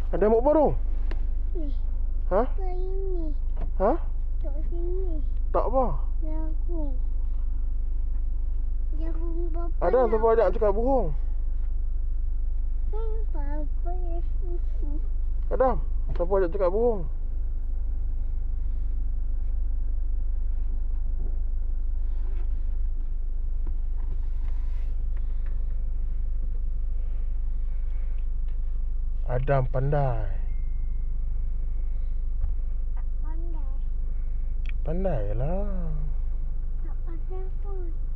Ada mau apa tu? Ni. Ha? Ke ini. Ha? Tok sini. Tak apa. Jagung. Jagung berapa? Ada siapa ajak cakap burung? Apa ya susu. Adam, siapa ajak cakap burung? Adam pandai. Tak pandai. Pandai lah. Tak pandai pun.